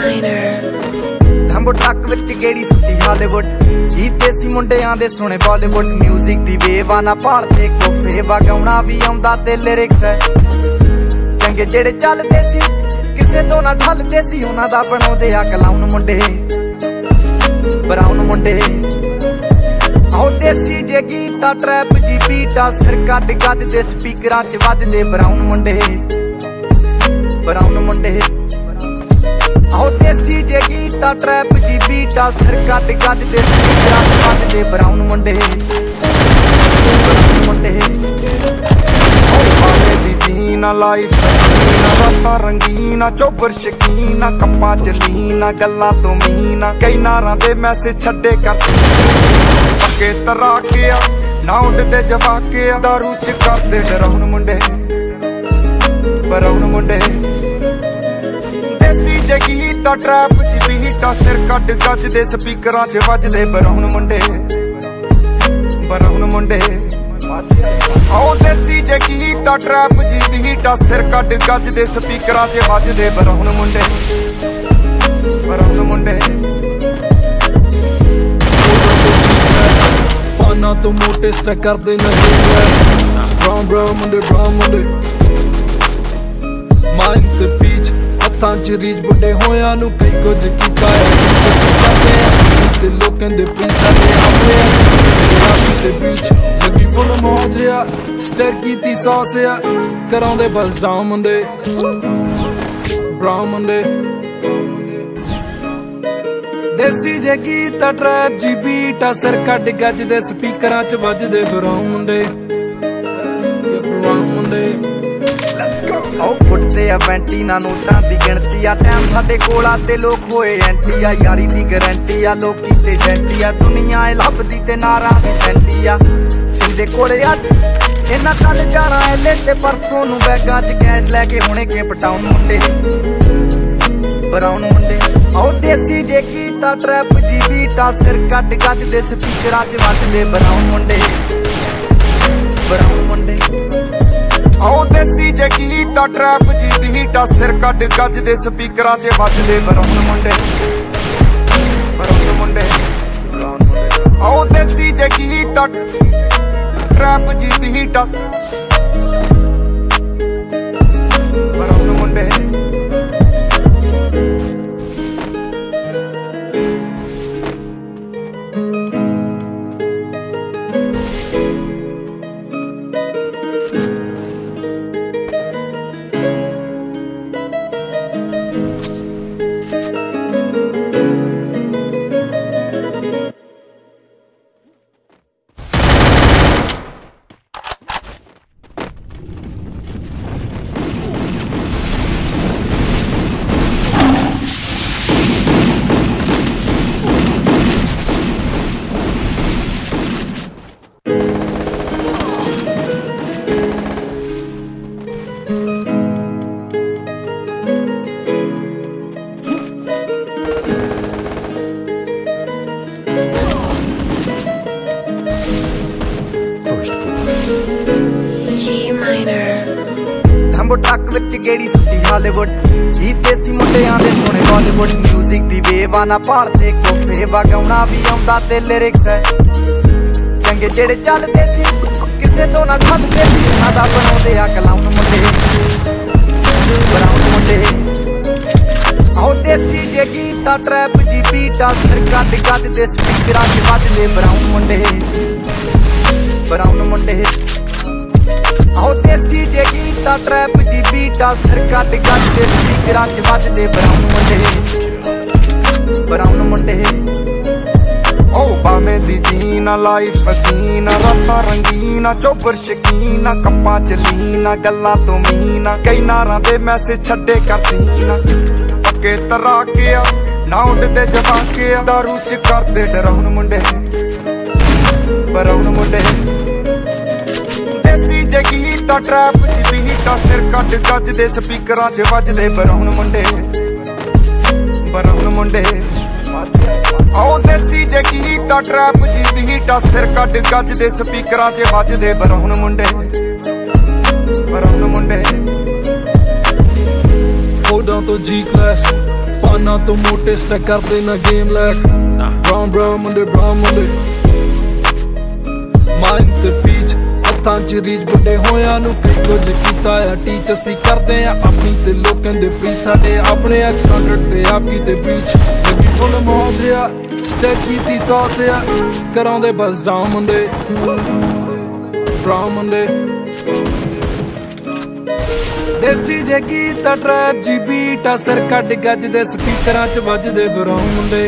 लंबो ट्रक विच गेड़ी सुती हालीवुड गीत देसी मुंडियां दे सुने बॉलीवुड म्यूजिक दी बेवाना भालदे कोफे वगाउणा भी आउंदा ते लिरिक्स है चंगे जेड़े चलदे सी किसे तो ना ढलदे सी उन्हां दा बनाउंदे आ क्लाउन मुंडे ब्राउन मुंडे आओ देसी जे गीता ट्रैप जी बीटा सिर कट गजदे स्पीकरां च वजदे ब्राउन मुंडे आओ देसी जे गीता ट्रैप जी बीटा सिर कट गजदे स्पीकरां च वजदे ब्राउन मुंडे जीना लाइफ रातां रंगीना चोबर शकीना कप्पां च लीना गल्लां तो मीना कई नारां दे मैसेज छड्डे कर पक्के तराके ना उडदे जवाके दारू च करदे डराउन मुंडे ब्राउन मुंडे देसी जे गीता ट्रैप च बीटा सिर कट गजदे स्पीकरां च वजदे ब्राउन मुंडे आओ देसी जे गीता ट्रैप जी बीटा सिर कट गजदे स्पीकरां च वजदे ब्राउन मुंडे पाना तो मोटे स्टैक करदे नहीं ब्राउन मुंडे माइंड ते पीच हत्थां च रीच बुड्ढे होया नू कई कुछ कीता है ते लोकां दे पैसा दे आपे ते बीच लगी फुल मौज आ स्टेर कीती सॉस आ कराउंदे बस डाउन मुंडे ब्राउन मुंडे देसी जे गीता ट्रैप जी बीटा सिर कट गजदे स्पीकरां च वजदे ब्राउन मुंडे आओ फुटदे आ वैंटी ना नोटां दी गिणती आ टाइम साडे कोल आ ते लोक होए एंटी आ यारी दी गारंटी आ लोकी ते जैंटी आ दुनिया ए लभदी ते नारां दी सैंटी आ शिंदे कोले अज इन्ना कल जाना एले ते परसों नू बैगां च कैश लैके हुणे केप टाउन मुंडे ब्राउन मुंडे आओ देसी जे गीता ट्रैप जी बीटा सिर कट गजदे स्पीकरां च वजदे ब्राउन मुंडे आओ देसी जे गीता ट्रैप जी बीटा सिर कट गजदे स्पीकरां च वजदे ब्राउन मुंडे आओ देसी जे गीता ट्रैप जी बीटा ब्राउन मुंडे लंबो ट्रक विच गेड़ी सुती हालीवुड गीत देसी मुंडियां दे सुने बॉलीवुड म्यूजिक दी बेवाना भालदे कोफे वगाउणा भी आउंदा ते लिरिक्स है चंगे जेड़े चलदे सी किसे तो ना ढलदे सी उन्हां दा बनाउंदे आ क्लाउन मुंडे ब्राउन मुंडे आओ देसी जे गीता ट्रैप जी बीटा सिर कट गजदे स्पीकरां च वजदे ब्राउन मुंडे आओ देसी जे गीता ट्रैप जी बीटा सिर कट गजदे स्पीकरां च वजदे ब्राउन मुंडे ओ बामे दी जीना लाइफ हसीना रातां रंगीना चोबर शकीना कप्पां च लीना गल्लां तो मीना कई नारां दे मैसेज छड्डे कर सीना पक्के तराके ना उडदे जवाके दारू च करदे डराउन मुंडे ब्राउन मुंडे देसी जे गीता ट्रैप जी बीटा सिर कट गजदे स्पीकरां च वजदे ब्राउन मुंडे आओ देसी जे गीता ट्रैप जी बीटा सिर कट गजदे स्पीकरां च वजदे ब्राउन मुंडे फोडां तो जी क्लास पाना तो मोटे स्टैक करते ना गेम लैक brown मुंडे माइंड ते पीच हत्थां च रीच बुड्ढे होया नू कई कुछ कीता है टीच असी करते हैं अपनी ते लोकां दे प्री साडे अपने कंट्रैक्ट ते आपकी ते बीच लगी फुल मौज आ स्टैक कीती सॉस आ करांदे बस डाउन मुंडे brown मुंडे देसी जे गीत ट्रैप जी बीट सिर कट गज दे स्पीकरां च वजदे brown मुंडे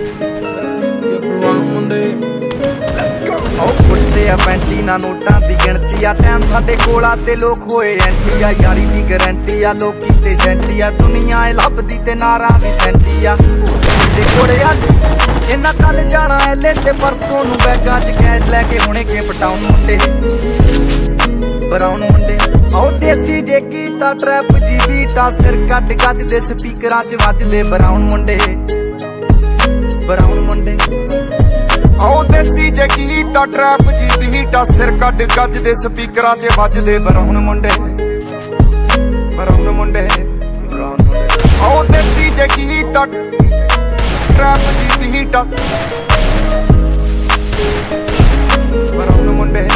पुछते आ पैंटी ना नोटां दी गिणती आ टाइम साडे कोल आ ते लोक होए एंटी आ यारी दी गारंटी आ लोकी ते सेंटी आ दुनिया ए लभदी ते नारा भी सेंटी आ ते कोड़े अज इन्ना कल जाना एले ते परसों नू बैगां च कैश लैके हुणे के पटाउन मुंडे brown मुंडे ओ देसी जे गीता ट्रैप जी बीटा सिर कट गज दे स्पीकरां च वजदे brown मुंडे ओ देसी जे गीता ट्रैप जी बीटा सिर कट गज दे स्पीकरां च वजदे brown मुंडे ओ देसी जे गीता ट्रैप जी बीटा brown मुंडे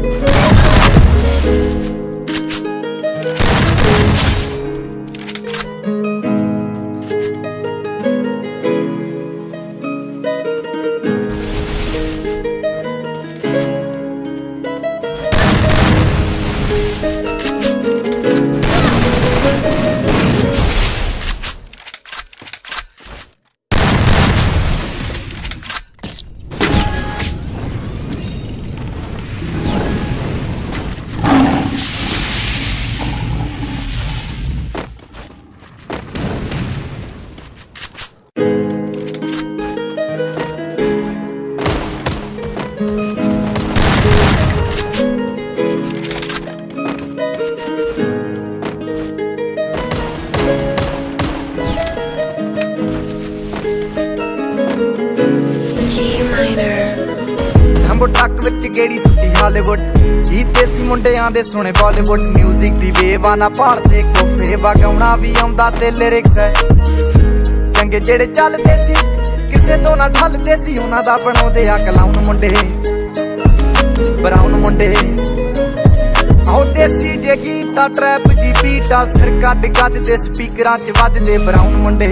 ट्रक विच गेड़ी सुटी हालीवुड गीत देसी मुंडियां दे सुने बॉलीवुड म्यूजिक दी वेव आना भालदे कोफे गाउणा भी आउंदा ते लिरिक्स है चंगे जेड़े चलदे सी किसे तो ना ठलदे सी उन्हां दा बनाउंदे आ क्लाउन मुंडे brown मुंडे आओ देसी जे गीता ट्रैप जी बीटा सिर कट गज दे स्पीकरां च वजदे brown मुंडे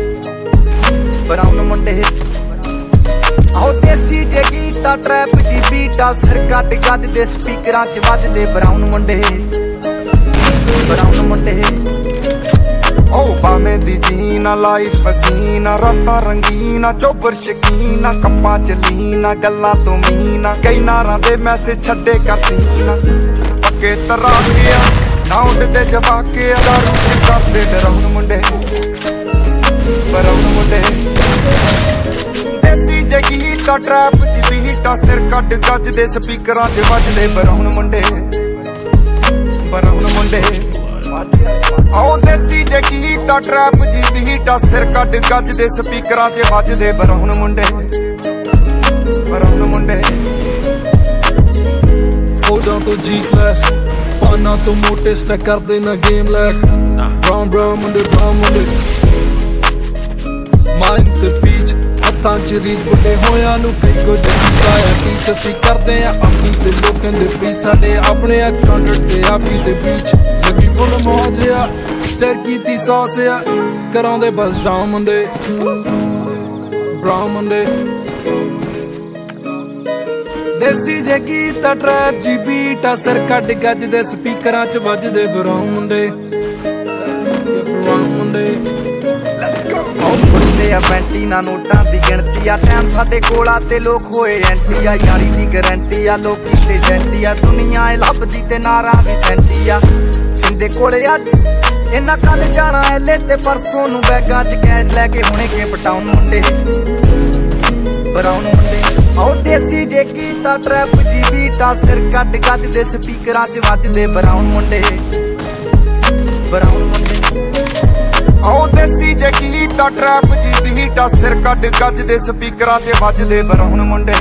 आओ देसी जे गीता ट्रैप जी बीटा सिर कट गज दे स्पीकरां च वजदे brown मुंडे ओ बामे दी जीना लाइफ हसीना रातां रंगीना चौबर शकीना कप्पां च लीना गल्लां तो मीना कई नारां दे मैसेज छड्डे कर सीना पक्के तराके ना उडदे जवाके दारू च करदे brown मुंडे देसी जे गीता ट्रैप जी बीटा सिर कट गज दे स्पीकरां च वजदे brown मुंडे आओ देसी जे गीता ट्रैप जी बीटा सिर कट गज दे स्पीकरां च वजदे brown मुंडे फोडां तो जी क्लास पाना तो मोटे स्टैक करदे ना गेम लैक brown मुंडे माइंड ते पीच हत्थां च रीच बुड्ढे होया नू कई कुछ कीता है टीच असी करते हैं अपनी ते लोकां दे प्री साडे अपने कंट्रैक्ट ते आपकी ते बीच लगी फुल मौज आ स्टैक कीती सॉस आ करांदे बस डाउन मुंडे brown मुंडे देसी जे गीता ट्रैप जी बीटा सिर कट गज दे स्पीकरां च वजदे brown मुंडे पुछते आ पैंटी ना नोटां दी गिणती आ टाइम साडे कोल आ ते लोक होए एंटी आ यारी दी गारंटी आ लोकी ते सेंटी आ दुनिया ए लभदी ते नारा भी सेंटी आ शिंदे कोले अज इन्ना कल जाना एले ते परसों नू बैगां च कैश लैके हुणे के पटाउन मुंडे brown मुंडे आओ देसी जे गीता ट्रैप जी बीटा सिर कट गज दे स्पीकरां च वजदे brown मुंडे आओ देसी जे गीता ट्रैप जी बीटा सिर कट गज दे स्पीकरां च वजदे brown मुंडे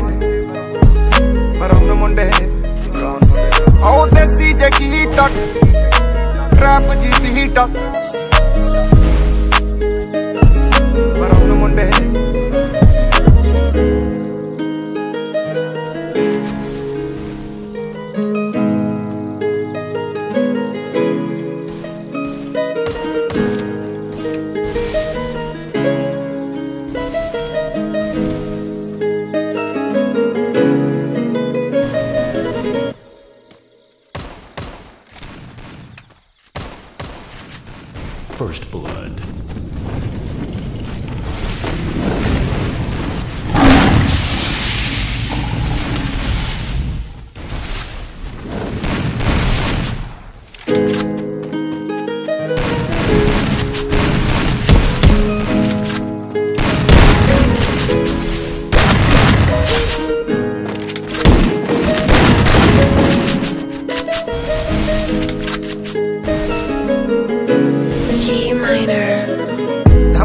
आओ देसी जे गीता ट्रैप जी बीटा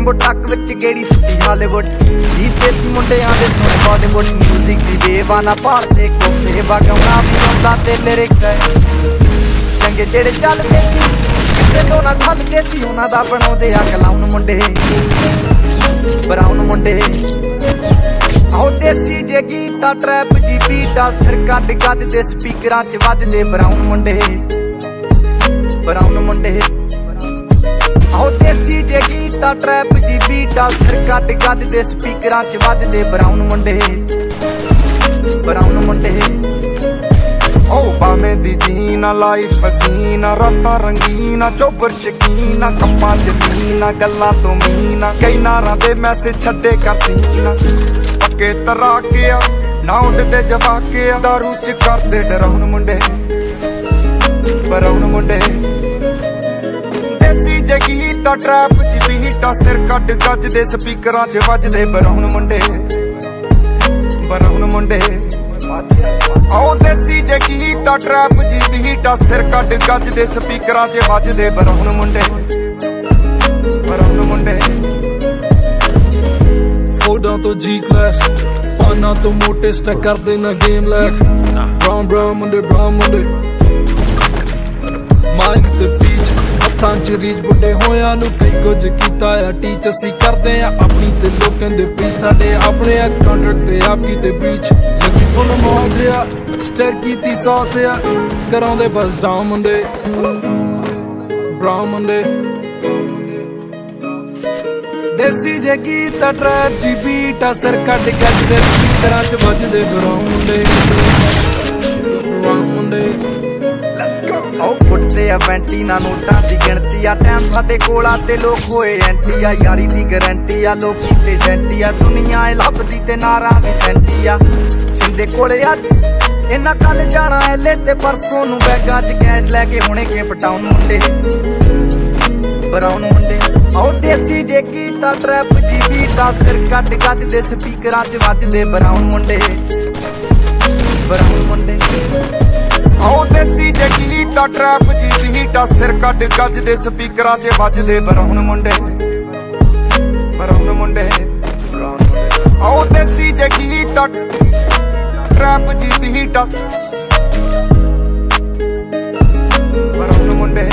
ਟੈਂਬੋ ਟਰੱਕ ਵਿੱਚ ਗੇੜੀ ਸੁੱਟੀ ਹਾਲੀਵੁੱਡ ਜੀ ਦੇਸੀ ਮੁੰਡਿਆਂ ਦੇ ਸੁਣੇ ਬਾਲੀਵੁੱਡ ਮਿਊਜ਼ਿਕ ਦੀ ਬੇਵਾਨਾ ਭਾਰਤੇ ਕੋਫੇ ਵਗਾਉਣਾ ਵੀ ਆਉਂਦਾ ਤੇ ਲਿਰਿਕਸ ਹੈ ਚੰਗੇ ਜਿਹੜੇ ਚੱਲਦੇ ਸੀ ਕਿਸੇ ਤੋਂ ਨਾ ਠੱਲਦੇ ਸੀ ਉਹਨਾਂ ਦਾ ਬਣਾਉਂਦੇ ਆ ਕਲਾਉਣ ਮੁੰਡੇ ਬਰਾਉਨ ਮੁੰਡੇ ਆਉ ਦੇਸੀ ਜੇ ਗੀਤਾ ਟਰੈਪ ਜੀ ਬੀਟਾ ਸਿਰ ਕੱਢ ਗੱਜ ਦੇ ਸਪੀਕਰਾਂ 'ਚ ਵੱਜਦੇ ਬਰਾਉਨ ਮੁੰਡੇ ਆਉ ਦੇਸੀ ਜੇ ਗੀਤਾ ਟਰੈਪ ਜੀ ਬੀਟਾ ਸਿਰ ਕੱਢ ਗੱਜ ਦੇ ਸਪੀਕਰਾਂ 'ਚ ਵੱਜਦੇ ਬਰਾਉਨ ਮੁੰਡੇ ਓ ਬਾਵੇਂ ਦੀ ਜੀਨਾ ਲਾਈਫ ਹਸੀਨਾ ਰਾਤਾਂ ਰੰਗੀਨਾ ਚੋਬਰ ਸ਼ਕੀਨਾ ਕੰਮਾਂ ਚ ਦੀਨਾ ਗੱਲਾਂ ਤੋਂ ਮੀਨਾ ਕਈ ਨਾਰਾਂ ਦੇ ਮੈਸੇਜ ਛੱਡੇ ਕਰ ਸੀਨਾ ਪੱਕੇ ਤਰਾਕੇ ਆ ਨਾ ਉੱਡਦੇ ਜਵਾਕੇ ਆ ਦਾਰੂ ਚ ਕਰਦੇ ਡਰਾਉਣ ਮੁੰਡੇ ਬਰਾਉਨ ਮੁੰਡੇ ਦੇਸੀ ਜੇ ਗੀਤਾ ਟਰੈਪ ਚ ਬੀਟਾ ਸਿਰ ਕੱਢ ਗੱਜ ਦੇ ਸਪੀਕਰਾਂ 'ਚ ਵੱਜਦੇ ਬਰਾਉਨ ਮੁੰਡੇ ਆਉ ਦੇਸੀ ਜੇ ਗੀਤਾ ਟਰੈਪ ਜੀ ਬੀਟਾ ਸਿਰ ਕੱਢ ਗੱਜ ਦੇ ਸਪੀਕਰਾਂ 'ਚ ਵੱਜਦੇ ਬਰਾਉਨ ਮੁੰਡੇ ਫੋਟੋਆਂ ਤੋਂ ਜੀ ਕਲਾਸ ਪਾਨਾਂ ਤੋਂ ਮੋਟੇ ਸਟੈਕ ਕਰਦੇ ਨਾ ਗੇਮ ਲੈਕ ਬਰਾਉਨ ਮੁੰਡੇ ਮਾਈਂਡ ਤੇ ਬੀਚ ਹੱਥਾਂ 'ਚ ਰੀਚ ਬੁੱਢੇ ਹੋਇਆਂ ਨੂੰ ਕਈ ਕੁਝ ਕੀਤਾ ਆ ਟੀਚ ਅਸੀਂ ਕਰਦੇ ਆ ਆਪਣੀ ਤੇ ਲੋਕਾਂ ਦੇ ਪ੍ਰੀ ਸਾਡੇ ਆਪਣੇ ਆ ਕੰਟਰੈਕਟ ਤੇ ਆਪ ਕੀਤੇ ਬ੍ਰੀਚ ਲੱਗੀ ਫੁੱਲ ਮੌਜ ਆ ਸਟਰ ਕੀਤੀ ਸੌਸ ਆ ਕਰਾਉਂਦੇ ਬਸ ਡਾਊਨ ਮੁੰਡੇ ਬਰਾਉਨ ਮੁੰਡੇ ਦੇਸੀ ਜੇ ਗੀਤਾ ਟਰੈਪ ਜੀ ਬੀਟਾ ਸਿਰ ਕੱਢ ਗੱਜ ਦੇ ਸਪੀਕਰਾਂ 'ਚ ਵੱਜਦੇ ਬਰਾਉਨ ਮੁੰਡੇ ਆਉ ਫੁੱਟਦੇ ਆ ਵੈਂਟੀਨਾ ਨੋਟਾਂ ਦੀ ਗਿਣਤੀ ਆ ਟਾਈਮ ਸਾਡੇ ਕੋਲ ਆ ਤੇ ਲੋਕ ਹੋਏ ਐਂਟੀ ਆ ਯਾਰੀ ਦੀ ਗਰੰਟੀ ਆ ਲੋਕੀ ਤੇ ਜੈਂਟੀ ਆ ਦੁਨੀਆ ਏ ਲੱਭਦੀ ਤੇ ਨਾਰਾਂ ਦੀ ਸੈਂਟੀ ਆ ਸਿੰਦੇ ਕੋਲੇ ਅੱਜ ਇਹਨਾਂ ਕੱਲ ਜਾਣਾ ਐਲੇ ਤੇ ਪਰਸੋਂ ਨੂੰ ਬੈਗਾਂ 'ਚ ਕੈਸ਼ ਲੈ ਕੇ ਹੁਣੇ ਕੇ ਪਟਾਉਣ ਮੁੰਡੇ ਬਰਾਉਨ ਮੁੰਡੇ ਆਉ ਦੇਸੀ ਜੇ ਗੀਤਾ ਟਰੈਪ ਜੀ ਬੀਟਾ ਸਿਰ ਕੱਢ ਗੱਜ ਦੇ ਸਪੀਕਰਾਂ 'ਚ ਵੱਜਦੇ ਬਰਾਉਨ ਮੁੰਡੇ ਆਉ ਦੇਸੀ ਜੇ ਗੀਤਾ ਟਰੈਪ ਜੀ ਬੀਟਾ ਸਿਰ ਕੱਢ ਗੱਜ ਦੇ ਸਪੀਕਰਾਂ 'ਚ ਵੱਜਦੇ ਬਰਾਉਨ ਮੁੰਡੇ ਆਉ ਦੇਸੀ ਜੇ ਗੀਤਾ ਟਰੈਪ ਜੀ ਬੀਟਾ ਬਰਾਉਨ ਮੁੰਡੇ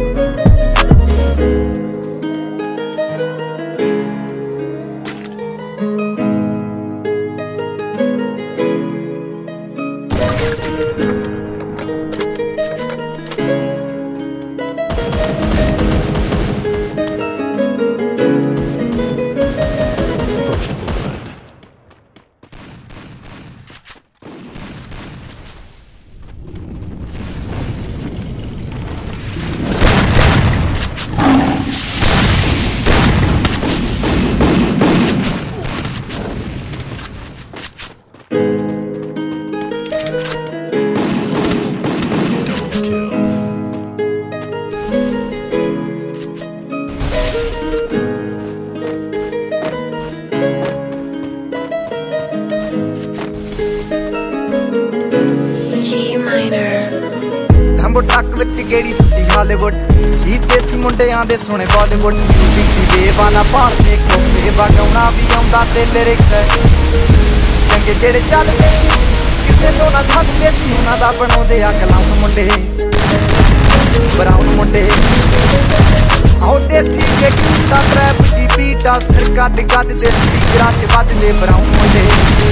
ਟੈਂਬੋ ਟਰੱਕ ਵਿੱਚ ਗੇੜੀ ਸੁੱਟੀ ਹਾਲੀਵੁੱਡ ਜੀ ਦੇਸੀ ਮੁੰਡਿਆਂ ਦੇ ਸੁਣੇ ਬਾਲੀਵੁੱਡ ਮਿਊਜ਼ਿਕ ਦੀ ਬੇਵਾਨਾ ਭਾਰਤੇ ਕੋਫੇ ਵਗਾਉਣਾ ਵੀ ਆਉਂਦਾ ਤੇ ਲਿਰਿਕਸ ਹੈ ਚੰਗੇ ਜਿਹੜੇ ਚੱਲਦੇ ਸੀ ਕਿਸੇ ਤੋਂ ਨਾ ਠੱਲਦੇ ਸੀ ਉਹਨਾਂ ਦਾ ਬਣਾਉਂਦੇ ਆ ਕਲਾਉਣ ਮੁੰਡੇ ਬਰਾਉਨ ਮੁੰਡੇ ਆਉ ਦੇਸੀ ਜੇ ਗੀਤਾ ਟਰੈਪ ਜੀ ਬੀਟਾ ਸਿਰ ਕੱਢ ਗੱਜ ਦੇ ਸਪੀਕਰਾਂ 'ਚ ਵੱਜਦੇ ਬਰਾਉਨ ਮੁੰਡੇ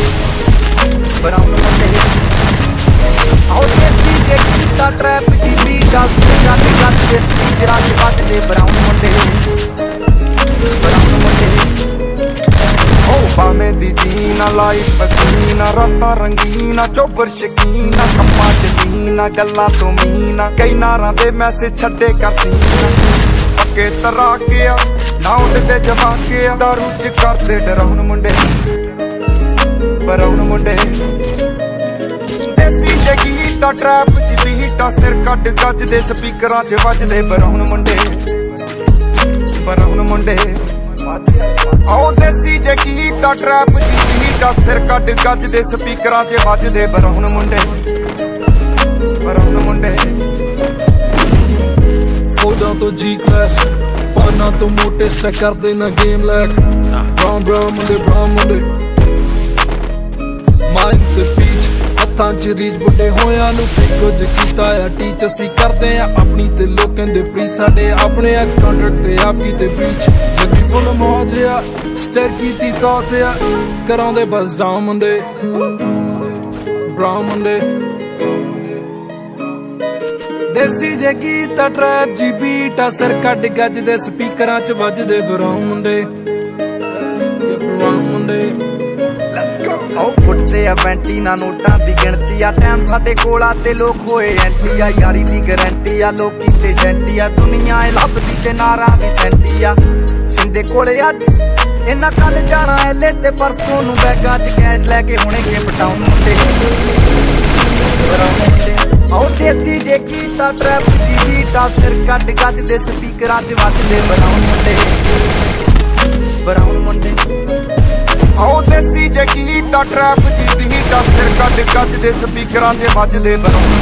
ਆਉ ਦੇਸੀ ਜੇ ਗੀਤਾ ਟਰੈਪ ਜੀ ਬੀਟਾ ਸਿਰ ਕੱਢ ਗੱਜ ਦੇ ਸਪੀਕਰਾਂ 'ਚ ਵੱਜਦੇ ਬਰਾਉਨ ਮੁੰਡੇ ਓ ਬਾਵੇਂ ਦੀ ਜੀਨਾ ਲਾਈਫ ਹਸੀਨਾ ਰਾਤਾਂ ਰੰਗੀਨਾ ਚੋਬਰ ਸ਼ਕੀਨਾ ਕੰਮਾਂ ਚ ਦੀਨਾ ਗੱਲਾਂ ਤੋਂ ਮੀਨਾ ਕਈ ਨਾਰਾਂ ਦੇ ਮੈਸੇਜ ਛੱਡੇ ਕਰ ਸੀਨਾ ਪੱਕੇ ਤਰਾਕੇ ਆ ਨਾ ਉੱਡਦੇ ਜਵਾਕੇ ਆ ਦਾਰੂ ਚ ਕਰਦੇ ਡਰਾਉਣ ਮੁੰਡੇ ਬਰਾਉਨ ਮੁੰਡੇ ਦੇਸੀ ਜੇ ਗੀਤਾ ਟਰੈਪ ਚ ਬੀਟਾ ਸਿਰ ਕੱਢ ਗੱਜ ਦੇ ਸਪੀਕਰਾਂ 'ਚ ਵੱਜਦੇ ਬਰਾਉਨ ਮੁੰਡੇ ਆਉ ਦੇਸੀ ਜੇ ਗੀਤਾ ਟਰੈਪ ਜੀ ਬੀਟਾ ਸਿਰ ਕੱਢ ਗੱਜ ਦੇ ਸਪੀਕਰਾਂ 'ਚ ਵੱਜਦੇ ਬਰਾਉਨ ਮੁੰਡੇ ਫੋਟੋਆਂ ਤੋਂ ਜੀ ਕਲਾਸ पाना तो मोटे स्टैक करदे ना गेम लैक ब्राउन मुंडे माइंड ते पीच हत्थां च रीच बुड्ढे होया नू कई कुछ कीता आ टीच असी करदे आ अपनी ते लोकां दे प्री साडे अपने कॉन्ट्रैक्ट ते आपकी ते बीच लगी फुल मौज आ स्टर कीती सॉस आ करांदे बस डाउन मुंडे ब्राउन मुंडे देसी जे गीत ट्रैप जी बीट सिर कट गज दे स्पीकरां च वजदे ब्राउन मुंडे फुटते आ पैंटी ना नोटां दी गिणती आ टाइम साडे कोल आ ते लोक होए एंटी आ यारी दी गारंटी आ लोकी ते सेंटी आ दुनिया ए लभदी ते नारा भी सेंटी आ शिंदे कोले अज इन्ना कल जाना एले ते परसों नू बैगा च कैश लैके हुणे गिफ्ट टाउन मुंडे आओ देसी जे गीता ट्रैप दी बीटा सिर कट गज दे स्पीकरां च वजदे ब्राउन मुंडे आओ देसी जे गीता ट्रैप दी बीटा सिर कट गज दे स्पीकरां च वजदे ब्राउन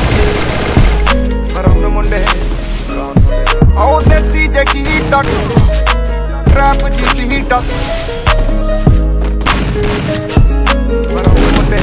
मुंडे आओ देसी जे गीता ट्रैप दी बीटा ब्राउन मुंडे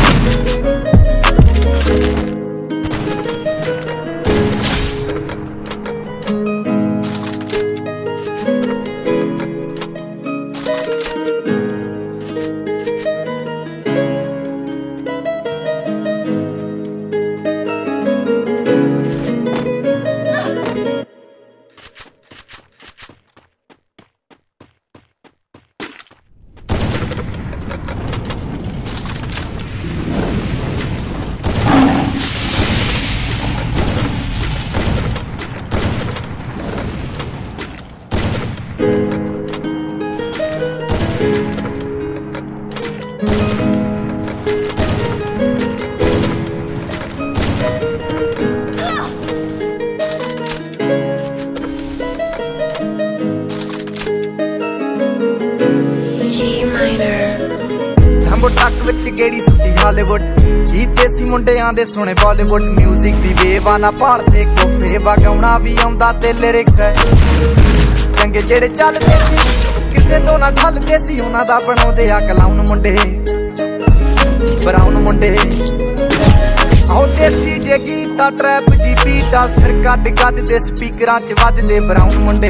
ट्रक विच गेड़ी सुटी हालीवुड गीत देसी मुंडियां दे सुने बॉलीवुड म्यूजिक दी वेव आना भालदे कोफे गाउणा भी आउंदा ते लिरिक्स है चंगे जेड़े चलदे सी किसे तो ना ठलदे सी उन्हां दा बनाउंदे आ क्लाउन मुंडे ब्राउन मुंडे आओ देसी जे गीता ट्रैप जी बीटा सिर कट गज दे स्पीकरां च वजदे ब्राउन मुंडे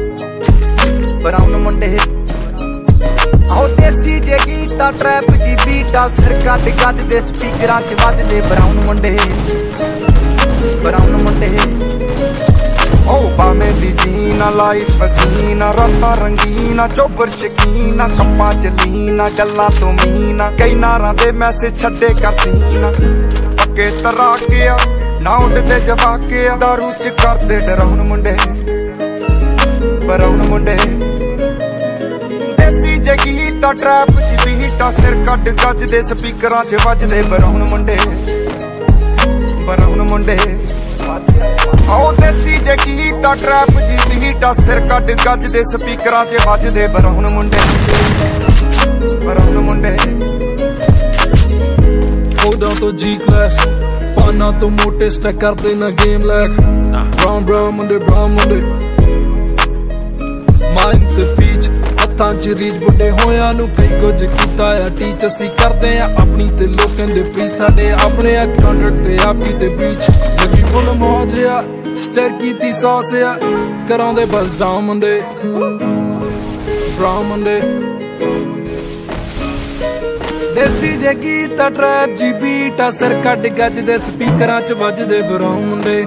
आओ देसी जे गीता ट्रैप जी बीटा सिर कट गज दे स्पीकरां च वजदे ब्राउन मुंडे ओ बामे दी जीना लाइफ हसीना रातां रंगीना चोबर शकीना कप्पां च लीना गल्लां तो मीना कई नारां दे मैसेज छड्डे कर सीना पक्के तराके आ ना उडदे जवाके आ दारू च करदे डराउन मुंडे ब्राउन मुंडे जे गीता ट्रैप च बीटा सिर कट गज दे स्पीकरां च वजदे ब्राउन मुंडे आओ देसी जे गीता ट्रैप च बीटा सिर कट गज दे स्पीकरां च वजदे ब्राउन मुंडे फोडां तो जी क्लास पाना तो मोटे स्टैक करदे ना गेम लैक ब्राउन मुंडे माइंड ते पीच हत्थां च रीच बुड्ढे होया नू कई कुछ कीता आ टीच असी करदे आ अपनी ते लोकां दे प्री साडे अपने कॉन्ट्रैक्ट ते आपकी ते बीच लगी फुल मौज आ स्टर कीती सॉस आ करांदे बस डाउन मुंडे ब्राउन मुंडे देसी जे गीता ट्रैप जी बीटा सिर कट गज दे स्पीकरां च वजदे ब्राउन मुंडे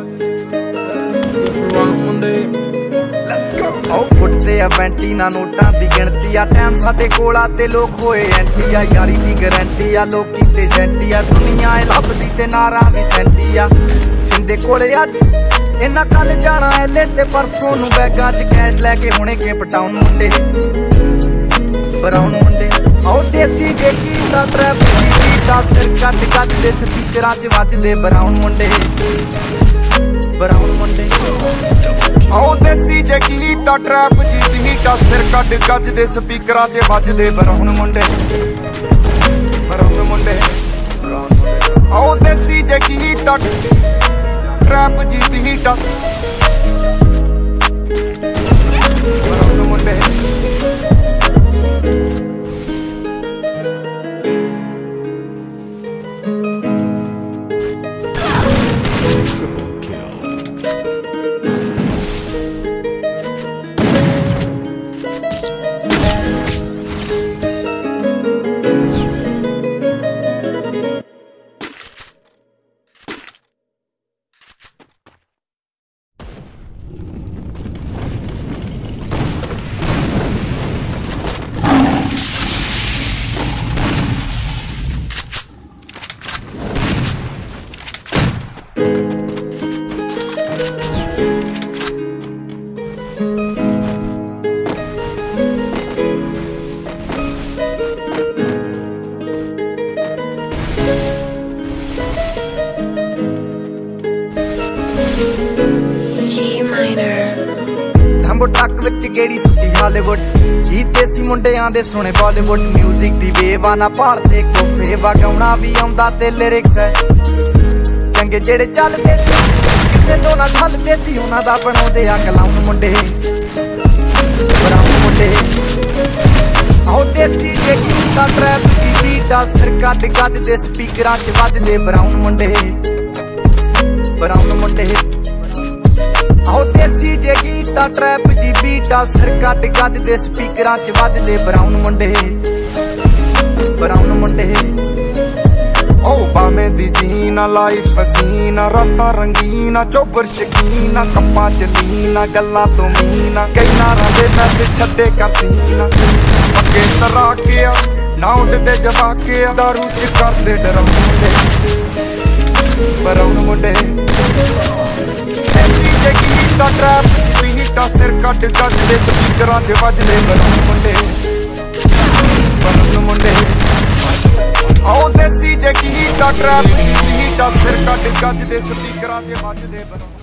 आओ फुटते आ पैंटी ना नोटां दी गिणती आ टाइम साडे कोल आ ते लोक होए एंटी आ यारी दी गारंटी आ लोकी ते सेंटी आ दुनिया ए लभदी ते नारा भी सेंटी आ शिंदे कोले अज इन्ना कल जाना एले ते परसों नू बैगा च कैश लैके हुणे गिफ्ट टाउन मुंडे ब्राउन मुंडे आओ देसी जे गीता ट्रैप दी बीटा सिर कट गज दे स्पीकरां च वजदे ब्राउन मुंडे आओ देसी जे गीता ट्रैप जी बीटा सिर कट गज दे स्पीकरां च वजदे ब्राउन मुंडे आओ देसी जे गीता ट्रैप जी बीटा ਗੇੜੀ ਸੁੱਟੀ ਹਾਲੀਵੁੱਡ ਗੀਤ ਦੇਸੀ ਮੁੰਡਿਆਂ ਦੇ ਸੁਣੇ ਬਾਲੀਵੁੱਡ ਮਿਊਜ਼ਿਕ ਦੀ ਵੇਵ ਆ ਨਾ ਭਾਲਦੇ ਕੋਫੇ ਵਗਾਉਣਾ ਵੀ ਆਉਂਦਾ ਤੇ ਲਿਰਿਕਸ ਹੈ ਚੰਗੇ ਜਿਹੜੇ ਚੱਲਦੇ ਸੀ ਕਿਸੇ ਤੋਂ ਨਾ ਠੱਲਦੇ ਸੀ ਉਹਨਾਂ ਦਾ ਬਣਾਉਂਦੇ ਆ ਕਲਾਉਣ ਮੁੰਡੇ ਬਰਾਉਨ ਮੁੰਡੇ ਆਓ ਦੇਸੀ ਜੇ ਗੀਤਾਂ ਟਰੈਪ ਦੀ ਬੀਟਾਂ ਸਿਰ ਕੱਢ ਕੱਢ ਦੇ ਸਪੀਕਰਾਂ 'ਚ ਵੱਜਦੇ ਬਰਾਉਨ ਮੁੰਡੇ ਆਓ ਦੇਸੀ ਜੇ ਗੀਤਾਂ ਟਰੈਪ ਦੀ ਬੀਟਾਂ ਸਿਰ ਕੱਢ ਕੱਢ ਦੇ ਸਪੀਕਰਾਂ 'ਚ ਵੱਜਦੇ ਬਰਾਉਨ ਮੁੰਡੇ ਉਹ ਬਾਵੇਂ ਦੀ ਜੀਨਾ ਲਾਈਫ ਹਸੀਨਾ ਰਾਤਾਂ ਰੰਗੀਨਾ ਚੋਬਰ ਸ਼ਕੀਨਾ ਕੱਪਾਂ ਚ ਲੀਨਾ ਗੱਲਾਂ ਤੋਂ ਮੀਨਾ ਕਈ ਨਾਰਾਂ ਦੇ ਮੈਸੇਜ ਛੱਡੇ ਕਰ ਸੀਨਾ ਪੱਕੇ ਤਰਾ ਕੇ ਆ ਨਾ ਉੱਡਦੇ ਜਵਾ ਕੇ ਆ ਦਾਰੂ ਚ ਕਰਦੇ ਬਰਾਉਨ ਮੁੰਡੇ ਐਸੀ ਜੇ ਗੀਤਾਂ ਟਰੈਪ ਬੀਟਾਂ ਸਿਰ ਕੱਢ ਕੱਢ ਦੇ ਸਪੀਕਰਾਂ 'ਚ ਵੱਜਦੇ ਬਰਾਉਨ ਮੁੰਡੇ ਆਓ ਦੇਸੀ ਜੇ ਗੀਤਾਂ ਟਰੈਪ ਬੀਟਾਂ ਸਿਰ ਕੱਢ ਕੱਢ ਦੇ ਸਪੀਕਰਾਂ 'ਚ ਵੱਜਦੇ